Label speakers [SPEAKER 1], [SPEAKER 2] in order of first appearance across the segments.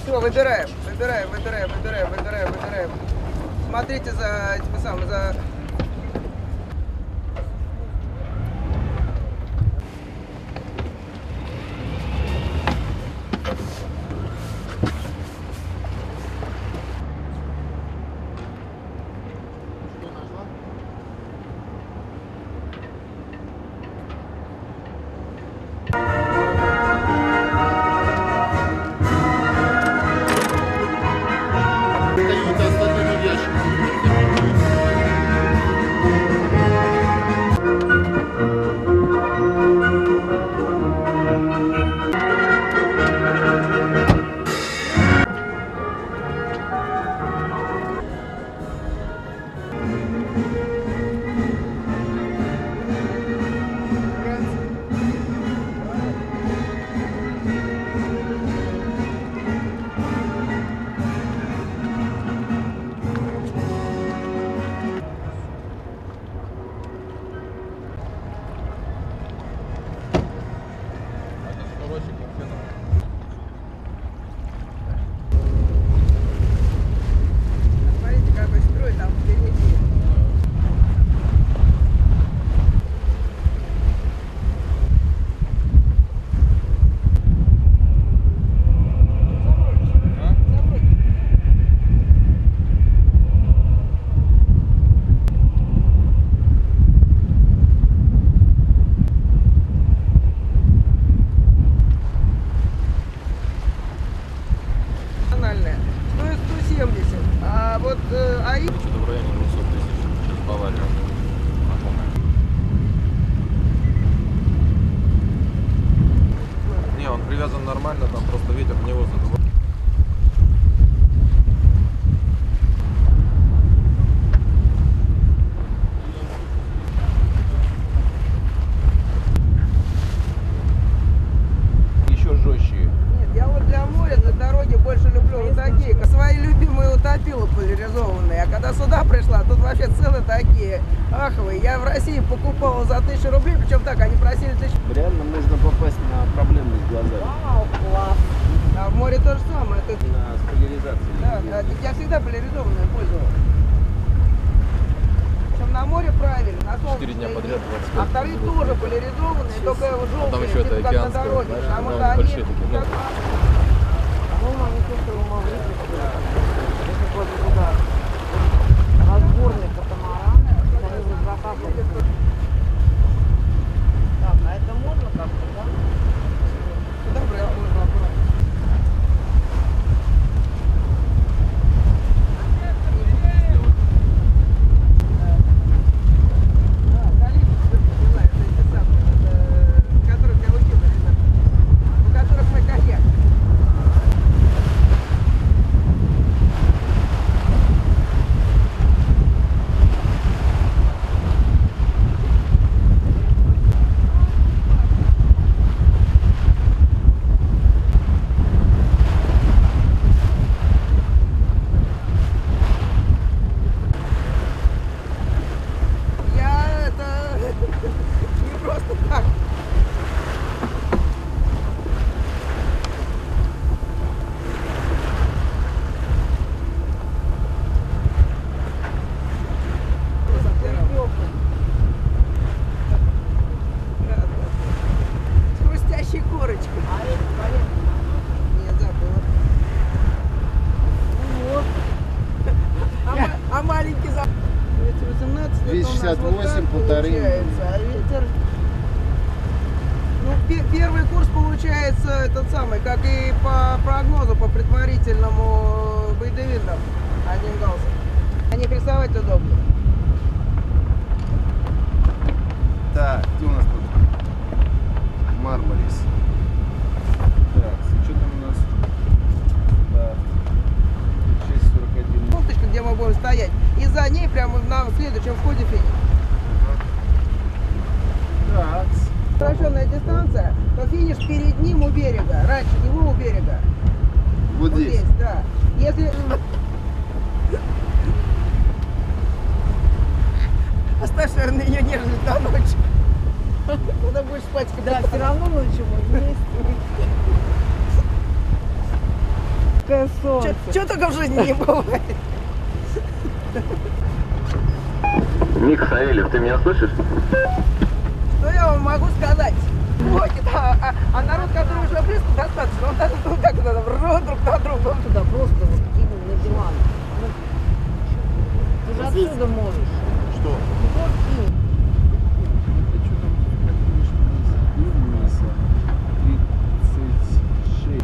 [SPEAKER 1] Все, выбираем. Смотрите за этим самым, за... Смотрите, какой строй там впереди. Стоит 170, а вот АИ...
[SPEAKER 2] Что-то в районе 200 тысяч. Сейчас Бавария. Не, он привязан нормально, там просто ветер в него задувает. Еще жестче.
[SPEAKER 1] Нет, я вот для моря на дороге больше люблю вот такие. Свои любимые утопилы поляризованные. А когда сюда пришла, тут вообще цены такие аховые. Я в России покупала за 1000 рублей, причем так, они просили 1000.
[SPEAKER 3] Реально можно попасть на проблемы с глазами.
[SPEAKER 1] Вау, класс. А в море то же самое. Тут...
[SPEAKER 3] На поляризации.
[SPEAKER 1] Да, да, я всегда поляризованные пользовался. Причем на море правильно, на солнце.
[SPEAKER 2] 4 дня подряд 25.
[SPEAKER 1] А вторые тоже поляризованные, только вот желтые,
[SPEAKER 2] Там еще это
[SPEAKER 1] как на
[SPEAKER 2] океанское,
[SPEAKER 1] дороге.
[SPEAKER 2] знаешь,
[SPEAKER 1] Потому
[SPEAKER 2] но
[SPEAKER 1] что они...
[SPEAKER 2] большие такие, ну.
[SPEAKER 4] Разборный катамаран, они в закапывают. Так, а это можно как-то, да?
[SPEAKER 1] Сюда брать можно аккуратно. Не просто так. С хрустящей корочкой. Нет, забыла. Вот. А маленький за... 18,
[SPEAKER 3] 268, полторы.
[SPEAKER 1] А ветер... Ну, первый курс получается этот самый, как и по прогнозу, по предварительному Байдевиндам. 1 галс. На них рисовать удобно.
[SPEAKER 3] Так, где у нас тут? Мармарис. Так, что там у нас? Да. 6:41.
[SPEAKER 1] Кофточка, где мы будем стоять. И за ней прямо на следующем входе финиш.
[SPEAKER 3] Так.
[SPEAKER 1] Сокращенная дистанция, то финиш перед ним у берега, раньше него у берега.
[SPEAKER 3] Вот здесь.
[SPEAKER 1] Да. Если... Оставь, наверное, ее нежность до ночи. Когда будешь спать,
[SPEAKER 4] Да, все равно ночью мы вместе. яркое солнце.
[SPEAKER 1] Что только в жизни не бывает.
[SPEAKER 5] Ник Савельев, ты меня слышишь?
[SPEAKER 1] Что я вам могу сказать? Блоки, да, а народ, который уже близко, достаточно. Он даже, ну как это, рот друг на друга.
[SPEAKER 4] Он туда просто вот кинул на диван. Ну, ты же
[SPEAKER 3] Здесь-
[SPEAKER 4] отсюда можешь.
[SPEAKER 3] Что?
[SPEAKER 4] Ну, вот кинь.
[SPEAKER 3] Это что там? Мясо. 36.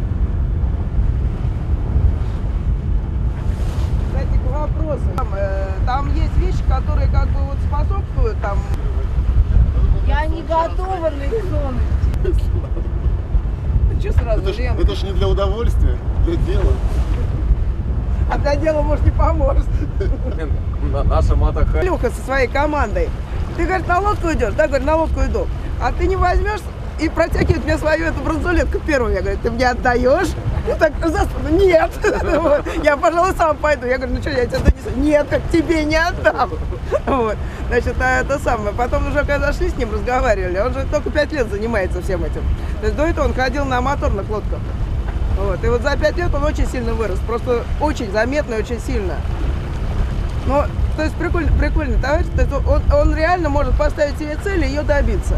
[SPEAKER 1] Кстати, к вопросу. Там есть вещи, которые как бы вот способствуют там.
[SPEAKER 4] Я не готова на их сон.
[SPEAKER 1] Что сразу, Лена?
[SPEAKER 3] Это ж не для удовольствия, для дела.
[SPEAKER 1] А для дела, может, не поможет.
[SPEAKER 2] Наша мотоха.
[SPEAKER 1] Илюха со своей командой. Ты, говорит, на лодку идешь? Да, говорит, на лодку иду. А ты не возьмешь и протягивает мне свою эту бронзулетку первую. Я говорю, ты мне отдаешь? Ну так, за спину, нет. Вот. Я, пожалуй, сам пойду. Я говорю, ну что, я тебе донесу? Нет, как тебе не отдам. Вот. Значит, а это самое. Потом уже, когда шли с ним, разговаривали, он же только 5 лет занимается всем этим. То есть до этого он ходил на моторных лодках. Вот. И вот за 5 лет он очень сильно вырос. Просто очень заметно и очень сильно. Ну, то есть прикольный товарищ. То есть он реально может поставить себе цель и ее добиться.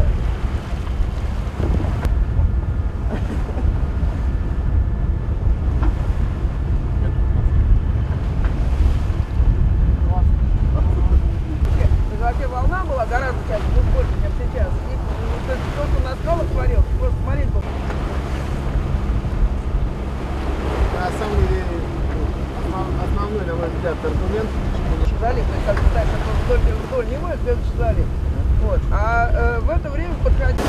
[SPEAKER 1] Вообще волна была гораздо чаще, больше, чем сейчас. И то, что на скалах творил, просто смотреть было.
[SPEAKER 3] На самом деле, основной, на мой взгляд, аргумент, почему
[SPEAKER 1] Залив, то есть как бы дальше вдоль него и следующий залив. Вот. А в это время подходил.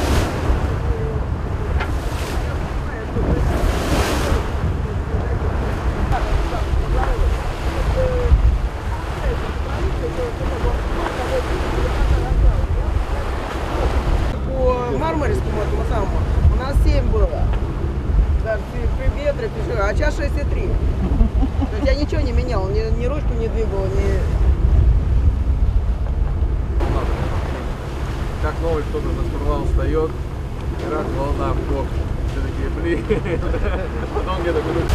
[SPEAKER 1] По Мармаринскому этому самому у нас 7 было. Даже при ветре, а сейчас 6,3. То есть я ничего не менял, ни ручку не двигал, ни...
[SPEAKER 2] Как новый кто-то на штурвал встает, и раз волна в бок. Все такие, блин. Потом где-то минут.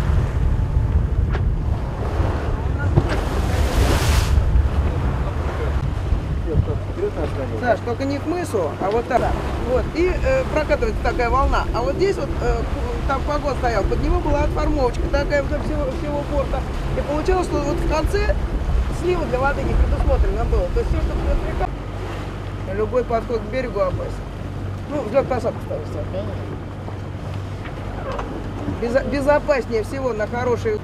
[SPEAKER 1] Саш, только не к мысу, а вот так. Вот. И прокатывается такая волна. А вот здесь вот, там погод стоял, под него была отформовочка такая вдоль всего борта. И получилось, что вот в конце слива для воды не предусмотрено было. То есть все, что идет река, любой подход к берегу опасен. Ну, взлет-посадка ставится. Безопаснее всего на хорошей...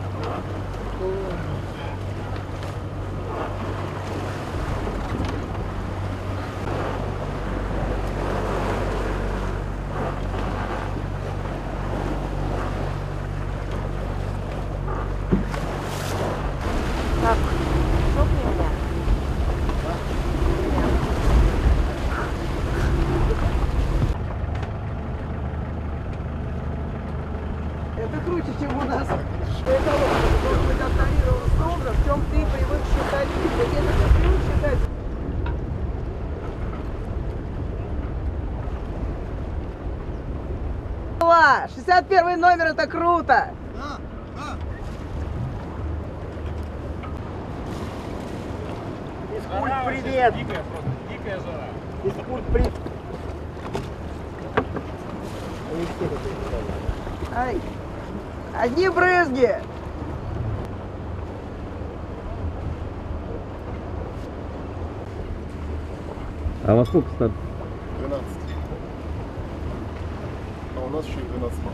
[SPEAKER 4] Так, шопни меня.
[SPEAKER 1] Это круче, чем у нас. Это вот должен быть авторизован строго, в чем ты привык считать. Ведь если ты привык считать... Ла, 61 номер, это круто! Искульт, привет!
[SPEAKER 2] Дикая жара.
[SPEAKER 1] Искульт, привет! Ай, одни брызги!
[SPEAKER 5] А во сколько старт?
[SPEAKER 3] 12. А у нас еще и 12 10.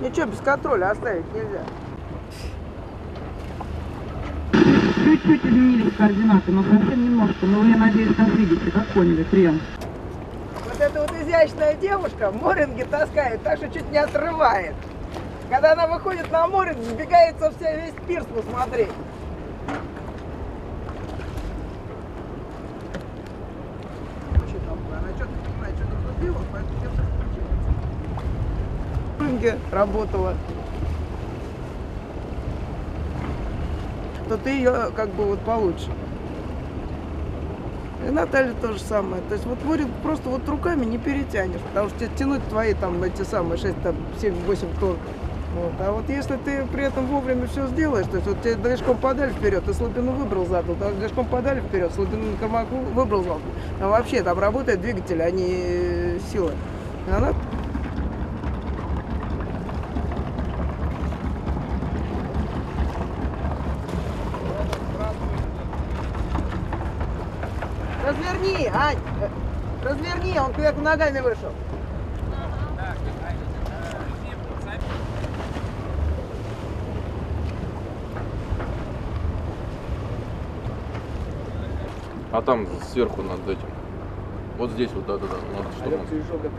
[SPEAKER 1] Ничего, без контроля оставить нельзя.
[SPEAKER 6] Чуть-чуть изменились координаты, но совсем немножко. Но вы, я надеюсь, как видите, как поняли, прием.
[SPEAKER 1] Вот эта вот изящная девушка моринги таскает, так что чуть не отрывает. Когда она выходит на моринг, сбегается весь пирс посмотреть. Вообще там, она что-то понимает, что нужно делать, поэтому все включается. Моринге работала. То ты ее как бы вот получше. И Наталья то же самое. То есть вот моринг просто вот руками не перетянешь, потому что тебе тянуть твои там эти самые 6, там, 7-8 тонн. Вот. А вот если ты при этом вовремя все сделаешь, то есть вот тебе движком подали вперед, ты слабину выбрал задом, движком подали вперед, слабину на тормозу выбрал задом. Там вообще там работает двигатель, а не сила. И она... Разверни, Ань! Разверни, он кверху ногами вышел.
[SPEAKER 2] А там сверху над этим. Вот здесь вот, да-да-да. Надо штурмом.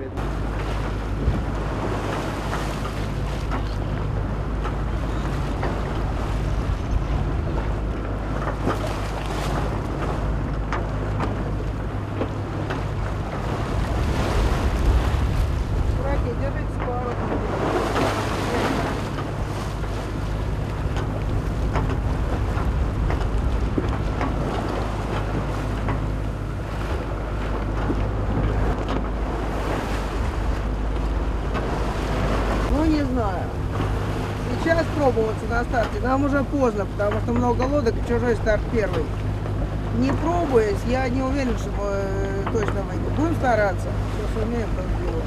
[SPEAKER 1] Чуваки, держитесь поворот. Ну, не знаю. Сейчас пробоваться на старте нам уже поздно, потому что много лодок и чужой старт первый. Не пробуясь, я не уверен, что мы точно выйдем. Будем стараться. Что сумеем, то сделаем.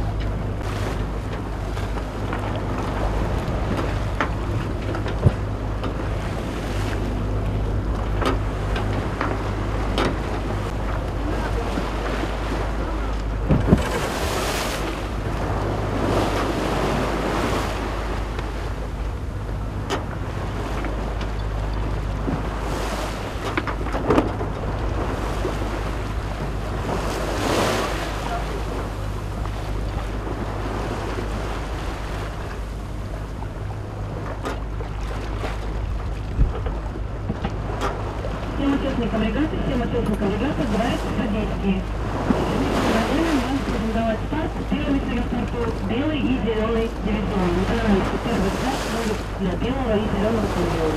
[SPEAKER 6] Всем участникам регаты сбираются в содействии. Сегодня мы будем давать старт первому союзнику белый и зеленый дивизион. Напоминаю, что первый старт будет для белого и зеленого дивизиона.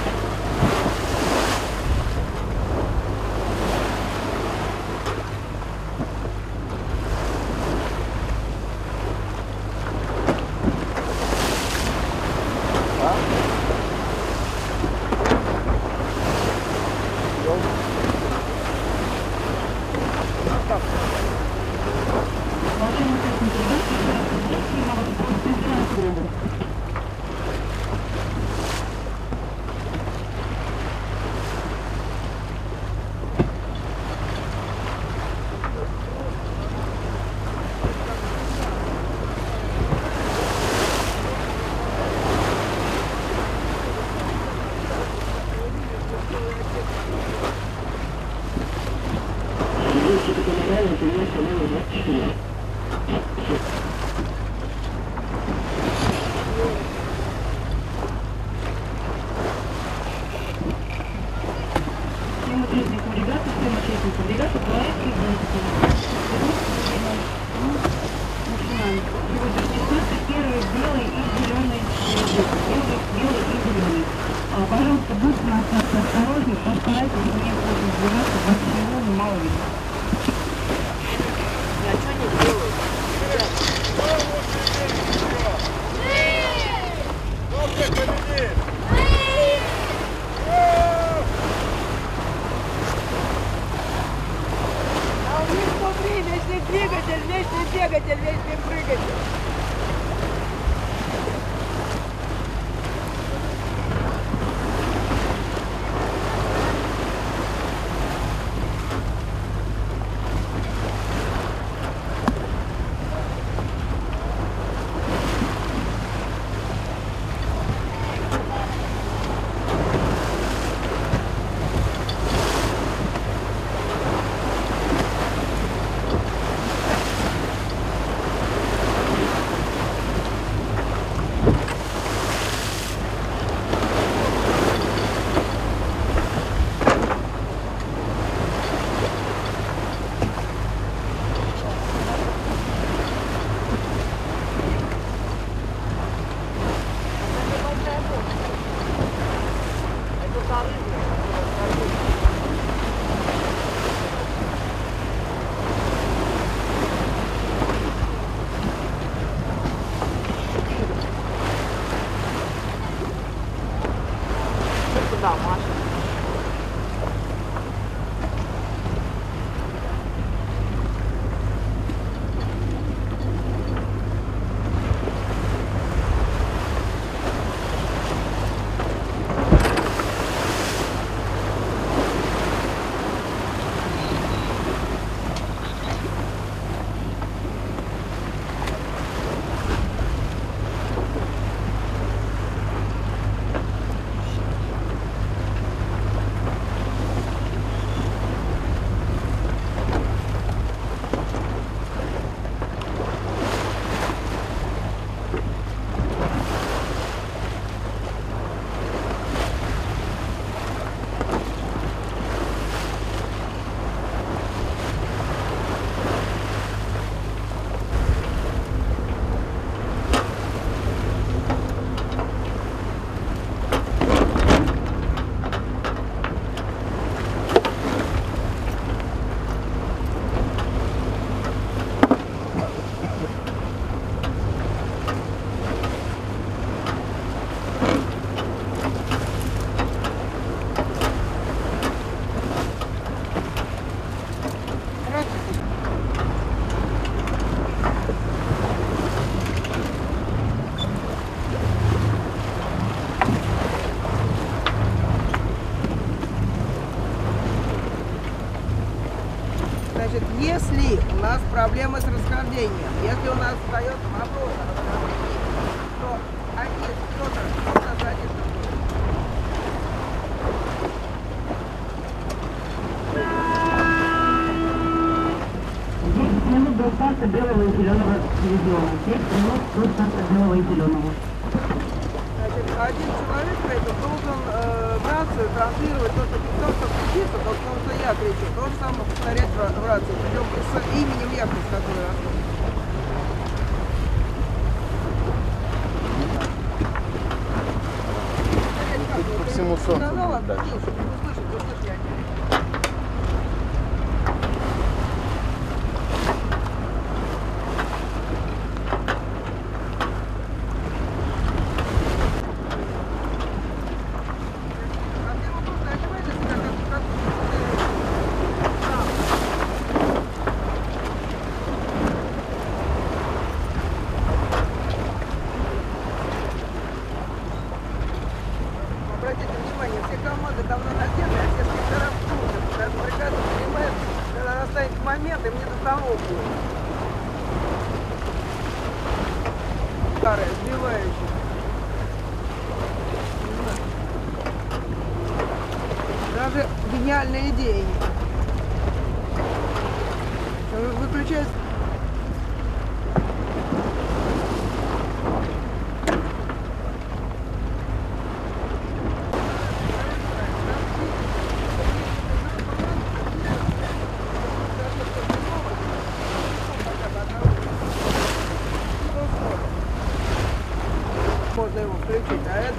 [SPEAKER 6] Волшебный участник регаты сбирается в содействии могут использовать конференц-группу.
[SPEAKER 4] Да, Маша.
[SPEAKER 1] Значит, если у нас проблемы с расхождением, если у нас остается вопрос о расхождении, то один кто-то задержит.
[SPEAKER 6] Минут до старта белого и зеленого дивизиона. 10 минут до старта белого и зеленого.
[SPEAKER 1] Значит, один человек при этом должен в рацию транслировать то, что птица, то, что я кричу, то же самое повторять в рацию, причем с именем яхты, с которой расходится.
[SPEAKER 3] По всему солнцу.
[SPEAKER 1] Сказала,
[SPEAKER 3] будет дальше.
[SPEAKER 1] чтобы услышать я. Обратите внимание, все команды давно надеты, а все спектора в курсе. Даже бригада понимает, когда настанет момент, им не до того будет. Старая, сбивающая. Даже гениальные идеи. Выключается. Можно его включить, а это...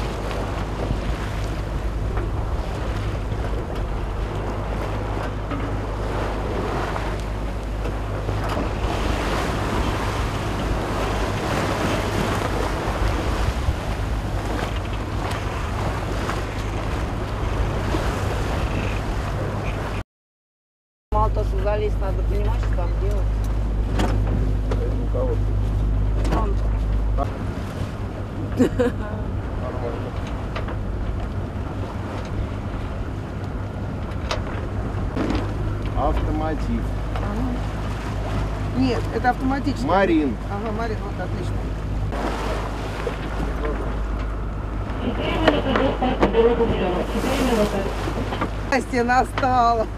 [SPEAKER 4] Мало того, что залезть, надо понимать, что там делать.
[SPEAKER 2] У кого?
[SPEAKER 4] Там
[SPEAKER 2] Нормально.
[SPEAKER 3] Автомотив.
[SPEAKER 1] Нет, это автоматически.
[SPEAKER 3] Марин.
[SPEAKER 1] Ага, Марин, вот отлично.
[SPEAKER 6] 4 минуты до старта белого и зеленого. 4 минуты.
[SPEAKER 1] Счастье настало.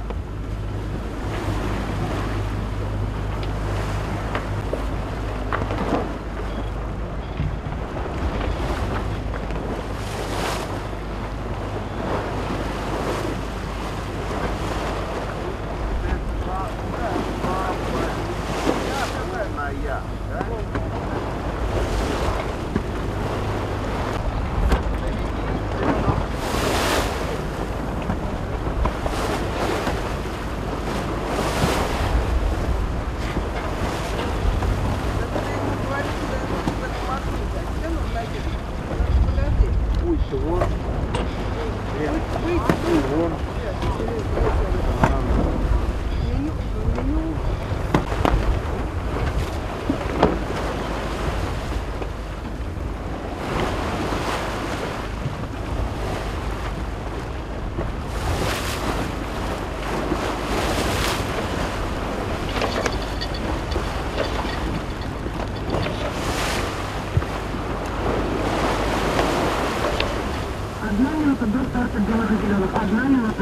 [SPEAKER 3] Ой, чего?
[SPEAKER 2] Вон.
[SPEAKER 1] Меню.
[SPEAKER 6] Одна минута до старта белых и зеленых. 1 минута.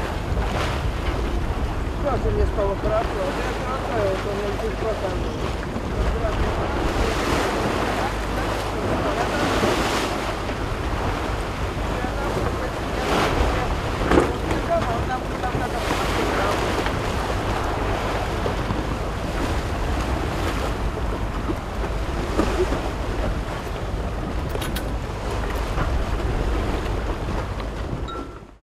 [SPEAKER 1] Как мне стало хорошо, я отправил, что у меня чуть